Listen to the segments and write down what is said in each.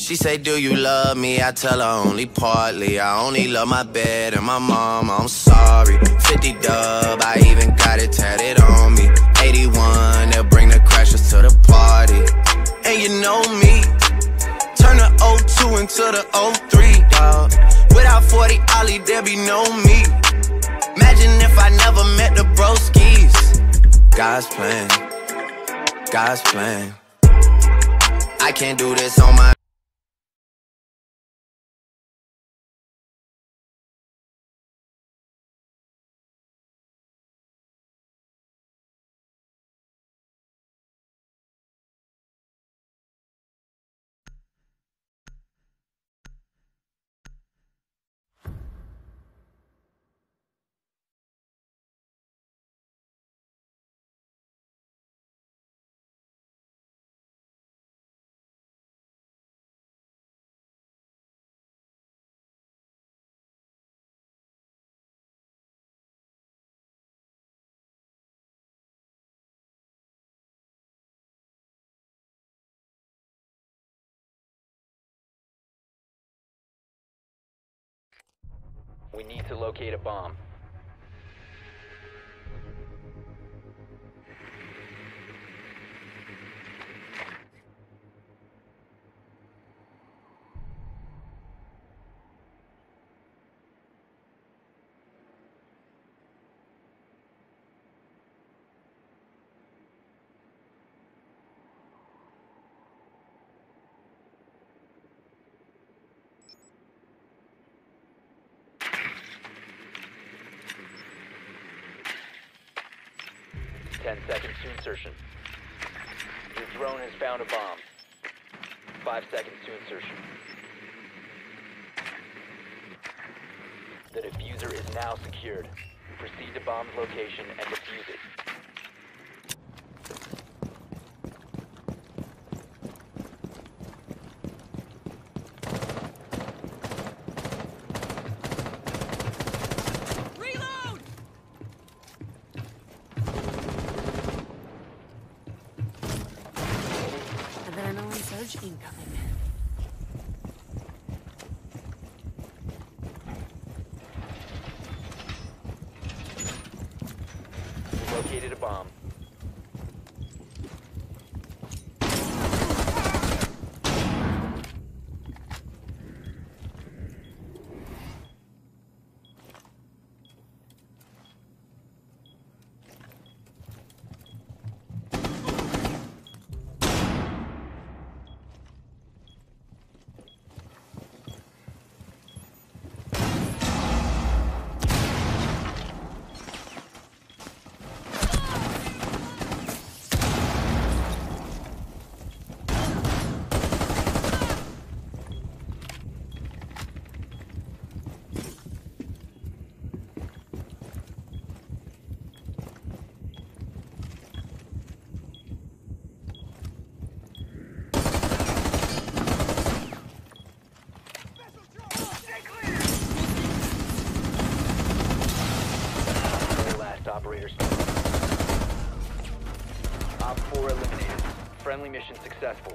She say, do you love me? I tell her only partly. I only love my bed and my mom, I'm sorry. 50 dub, I even got it tatted on me. 81, they'll bring the crashers to the party. And you know me, turn the 02 into the 03, dawg. Without 40 Ollie, there be no me. Imagine if I never met the broskies. God's plan, God's plan. I can't do this on my We need to locate a bomb. Ten seconds to insertion. Your drone has found a bomb. 5 seconds to insertion. The diffuser is now secured. Proceed to bomb's location and defuse it. Surge incoming. We located a bomb. Operators. Op 4 eliminated. Friendly mission successful.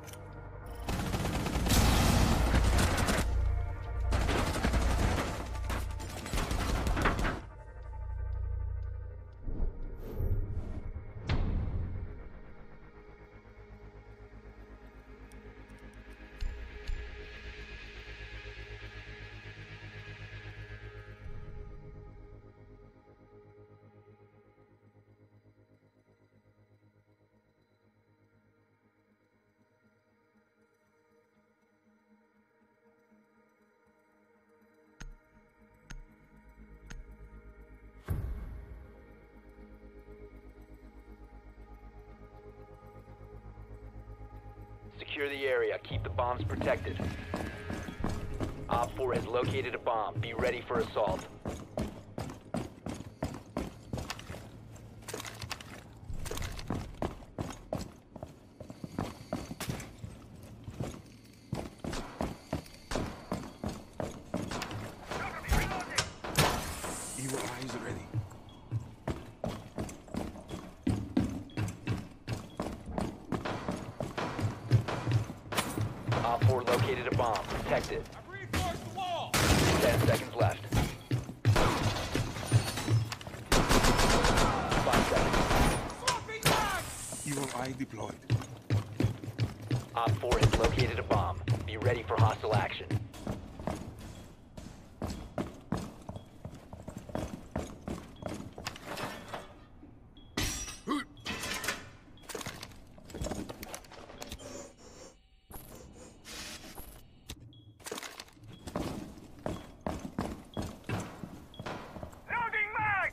Secure the area. Keep the bombs protected. Op 4 has located a bomb. Be ready for assault. Evil eyes ready. Op 4 located located a bomb. Protect it. I've reinforced the wall! 10 seconds left. 5 seconds. Swapping back! Evil Eye deployed. Op 4 has located a bomb. Be ready for hostile action. Loading mag!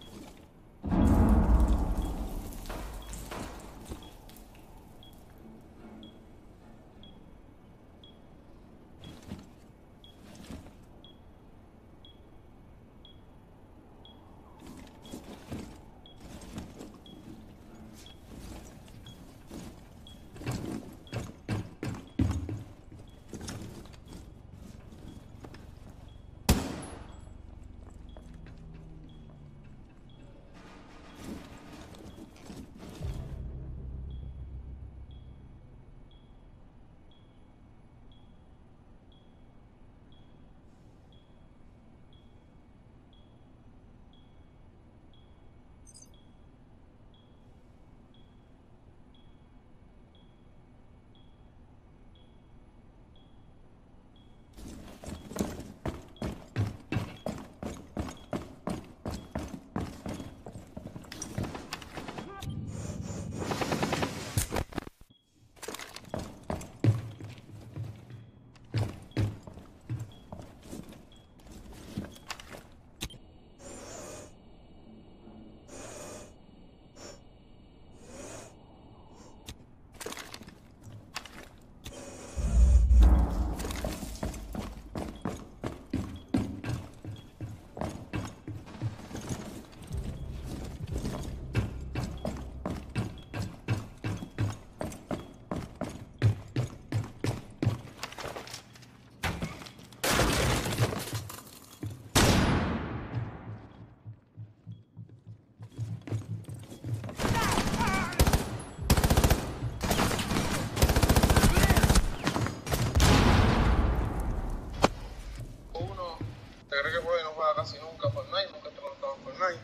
Uno se cree que juega y no juega casi nunca Fortnite, nunca está conectado en Fortnite.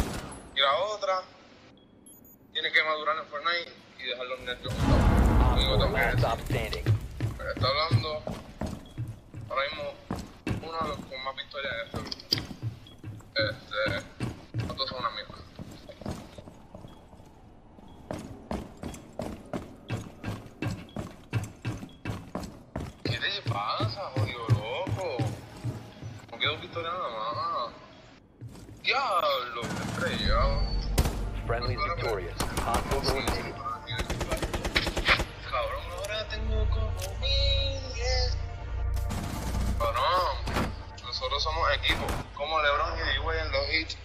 Y la otra tiene que madurar en Fortnite y dejar los nervios juntados. Op Amigo, 4 tengo que last decir. stop standing. Pero está hablando ahora mismo uno de los con más victorias en este grupo. Los dos son una mierda. ¿Qué te pasa, jodido loco? No quedó victoria nada más. Diablo, qué estrellado. Friendly's victorious. Hostiles eliminated. Cabrón, ahora tengo como 1010. Cabrón, nosotros somos equipo, como LeBron y D-Wade en los hits.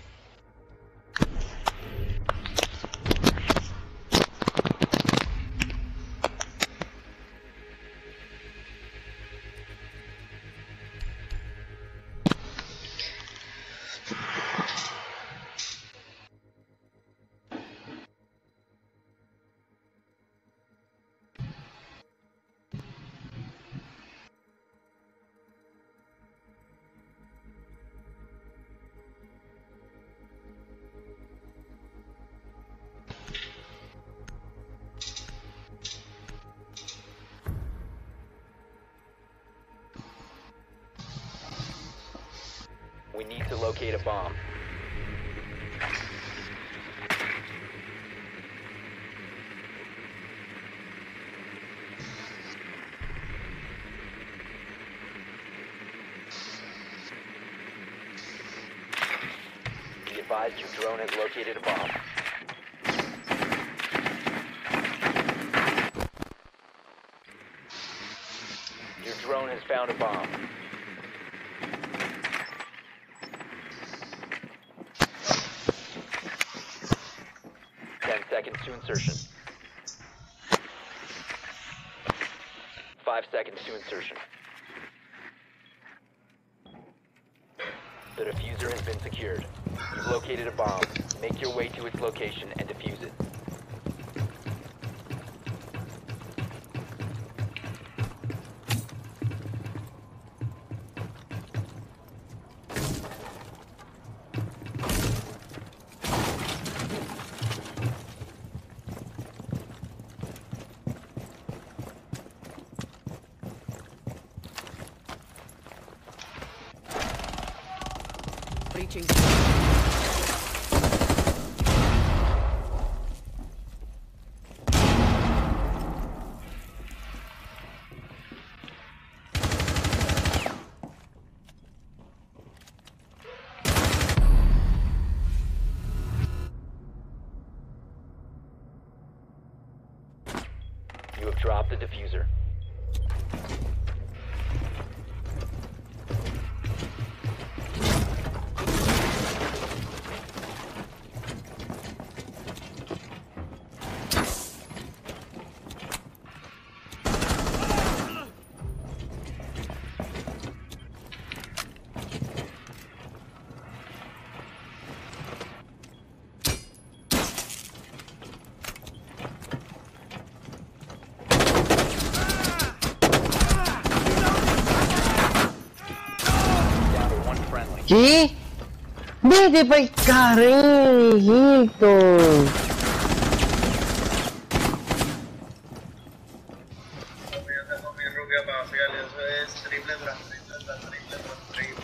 We need to locate a bomb. Be advised your drone has located a bomb. Your drone has found a bomb. Seconds to insertion. 5 seconds to insertion. The diffuser has been secured. You've located a bomb. Make your way to its location and defuse it. Breaching. You have dropped the diffuser. Down to one friendly. ¿Qué? Vete pa'l carril, hijito. Tengo mi rubia para fiar, eso es triple tras triple tras triple tras triple.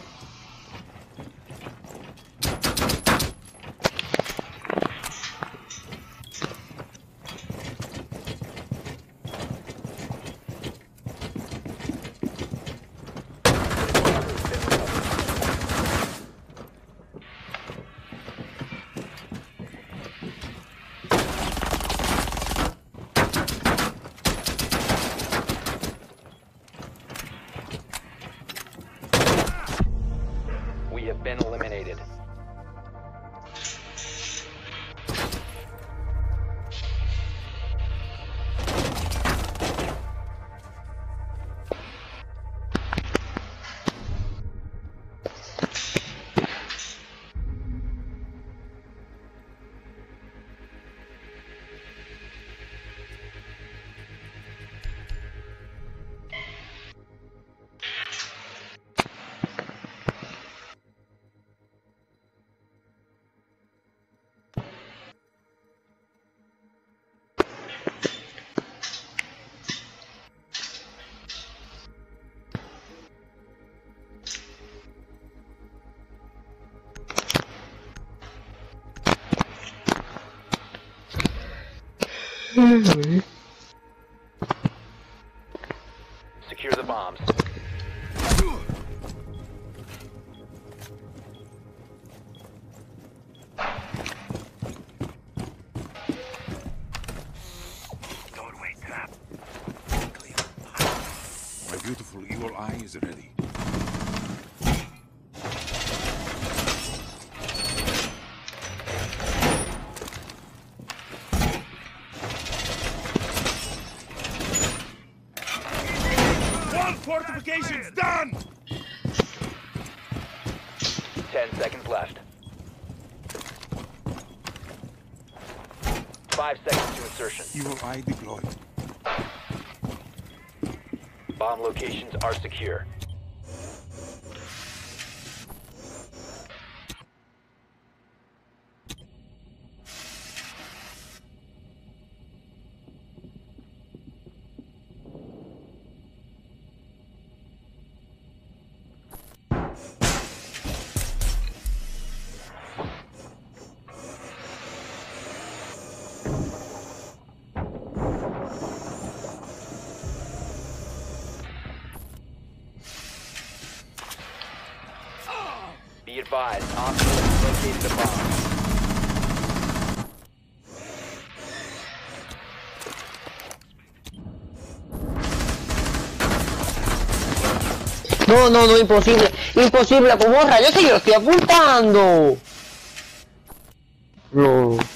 We have been eliminated. Secure the bombs. My beautiful evil eye is ready. One fortification's done! 10 seconds left. 5 seconds to insertion. Evil eye deployed. Bomb locations are secure. Be advised, hostiles have located a bomb. No, no, no, imposible. Imposible, como rayos, si yo lo estoy apuntando. No.